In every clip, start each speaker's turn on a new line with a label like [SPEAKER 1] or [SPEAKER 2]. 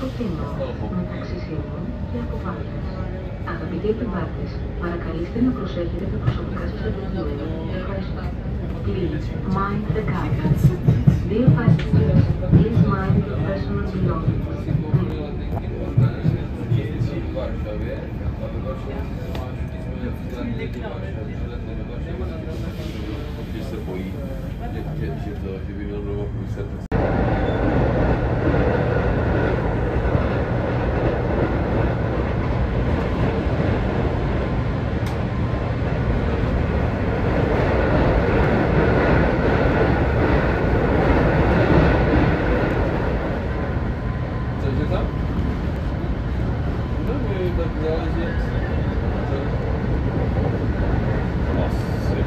[SPEAKER 1] φθηνό, μεταξύ σχεδόν και αποβάθμιση. Αγαπητοί επιβάτες, παρακαλείστε να προσέχετε τα προσωπικά σας αντικείμενα. Ευχαριστώ. Please mind the gap. Dear passengers, please mind your personal belongings.
[SPEAKER 2] Když se bojí, že by měl dlouho půjset. Cože tam? No, tak záleží, jak se... Asi.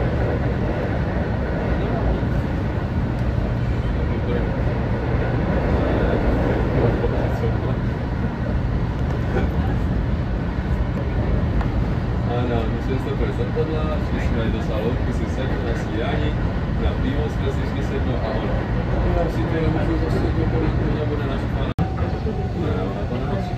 [SPEAKER 2] Ano, musíme se to zapadla, šli jsme do salonky si sednout na stíhání, na pivo jsme si šli sednout a ono. Já si to nemůžu zase dokolit, to nebude naštvaná. Ne, ona to nemusí.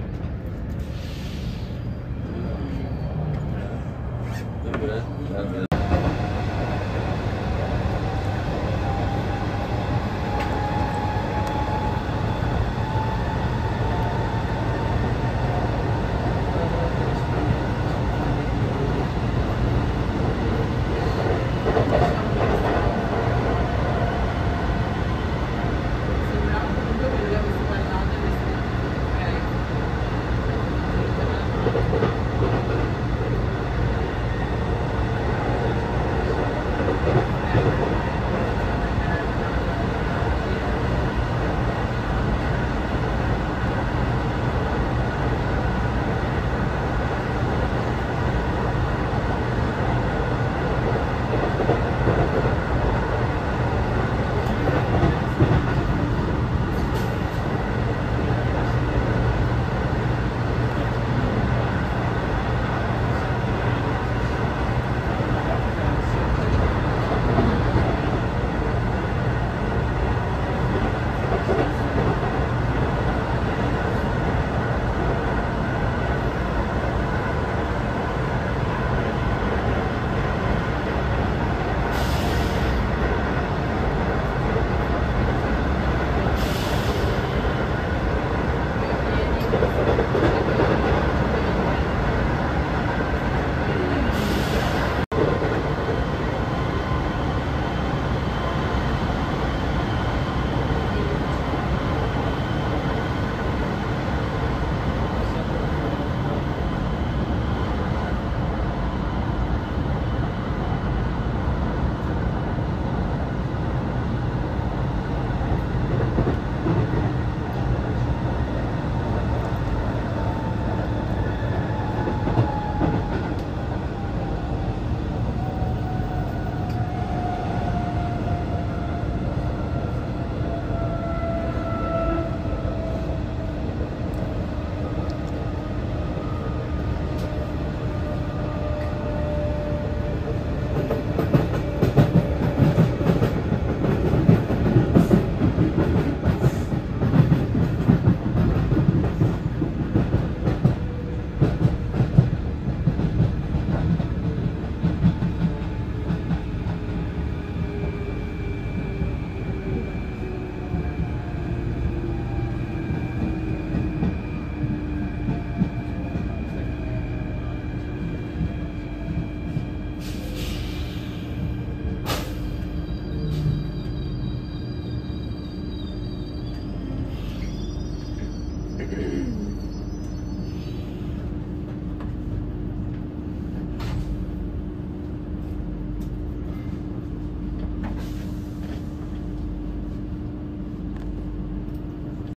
[SPEAKER 2] Dobré,